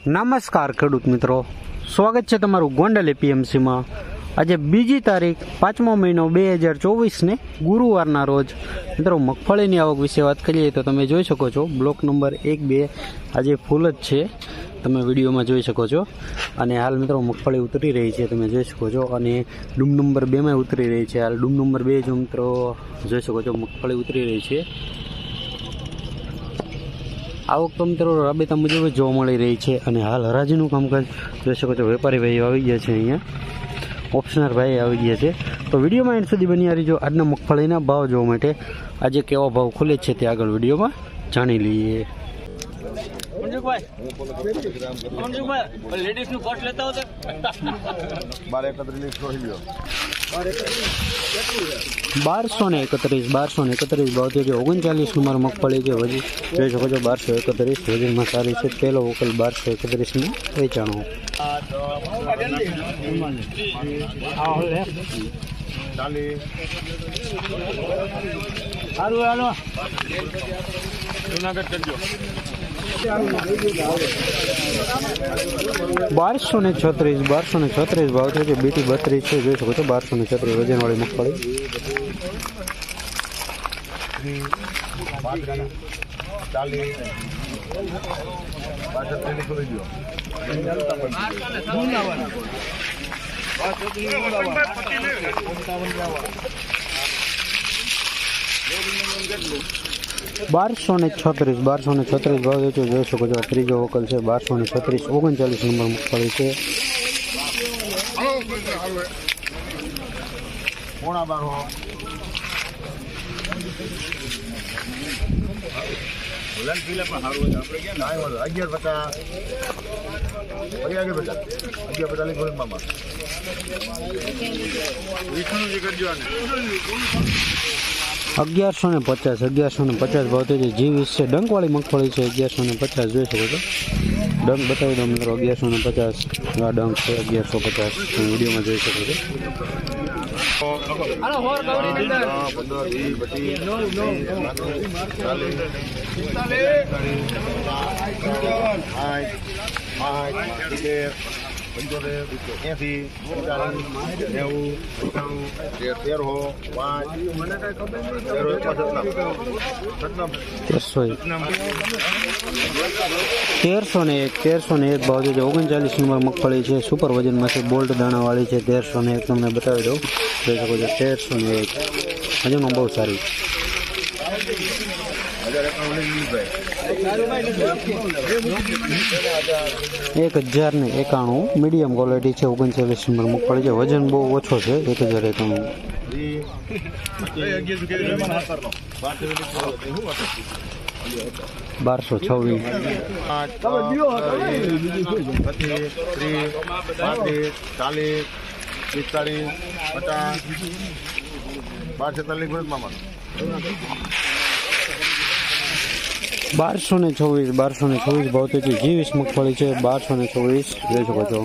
નમસ્કાર ખેડૂત મિત્રો, સ્વાગત છે તમારું ગોંડલ એપીએમસી માં। આજે બીજી તારીખ 5મો મહિનો 2024 ને ગુરુવારના રોજ મિત્રો મગફળીની આવક વિશે વાત કરીએ તો તમે જોઈ શકો છો બ્લોક નંબર 1-2 આજે ફૂલ જ છે, તમે વિડીયોમાં જોઈ શકો છો। અને હાલ મિત્રો મગફળી ઉતરી રહી છે, તમે જોઈ શકો છો। અને ડૂમ નંબર 2 માં ઉતરી રહી છે। હાલ ડૂમ નંબર 2 જો મિત્રો જોઈ શકો છો મગફળી ઉતરી રહી છે। આવક તો મિત્રો રાબેતા મુજબ જોવા મળી રહી છે। અને હાલ હરાજીનું કામકાજ જોઈ શકો છો, વેપારી ભાઈ આવી ગયા છે, અહીંયા ઓપ્શનર ભાઈ આવી ગયા છે। તો વિડીયોમાં એન્ડ સુધી બની રહીજો। આજના મગફળીના ભાવ જોવા માટે આજે કેવા ભાવ ખુલે છે તે આગળ વિડીયોમાં જાણી લઈએ। લેડીઝ નું કોટ લેતા હોતે 1231 ભાવ છે। 39 નંબર મગફળી છે, વજી જોઈ શકો છો 1231 વજનમાં સારી છે। પહેલો વકલ 1231 માં વેચાણો। સારું હાલો જુનાગઢ કરજો। 1236 ભાવ છે, બીટી 32 છે, જોઈ શકો છો 1236 વજન વાળી મગફળી। 1236 ભાવ છે, જોઈ શકો છો ત્રીજો વકલ છે 1236। 39 નંબર મગફળી છે। $1150 ભાવ છે, G20 છે, ડંક વાળી મગફળી છે। 1150 જોઈ શકો છો, ડંક બતાવી દો મિત્રો 1150 આ ડંક છે 1150 વિડીયોમાં જોઈ શકો છો। $1301 ભાવ છે। 39 નંબર મગફળી છે, સુપર વજનમાં છે, બોલ્ટ દાણા વાળી છે। 1301 તમને બતાવી દઉં, જોઈ શકો છો 1301 હજુ બહુ સારી। 1091 મીડિયમ ક્વોલિટી છે। 39 નંબર મગફળી છે, વજન બહુ ઓછો છે 1091। 1226 1224 ભાવ છે, G20 મગફળી છે 1224 જોઈ શકો છો।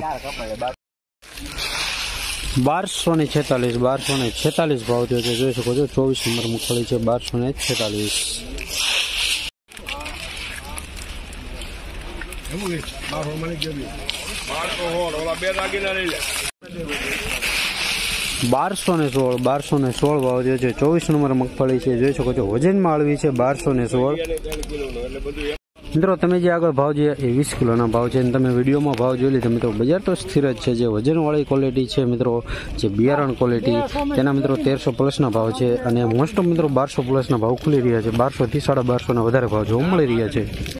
1246 ભાવ છે, જોઈ શકો છો 24 નંબર મગફળી છે 1246। 1216 ભાવ છે, 24 નંબર મગફળી છે, જોઈ શકો છો વજનમાં આળવી છે 1216। મિત્રો તમે જે આગળ ભાવ જે 20 કિલોના ભાવ છે, તમે વિડીયોમાં ભાવ જોઈ લીધા મિત્રો। બજાર તો સ્થિર જ છે, જે વજનવાળી ક્વોલિટી છે મિત્રો, જે બિયારણ ક્વોલિટી તેના મિત્રો 1300+ ભાવ છે। અને મોસ્ટ ઓફ મિત્રો 1200+ ભાવ ખુલી રહ્યા છે, 1200 થી 1250 વધારે ભાવ જોવા મળી રહ્યા છે।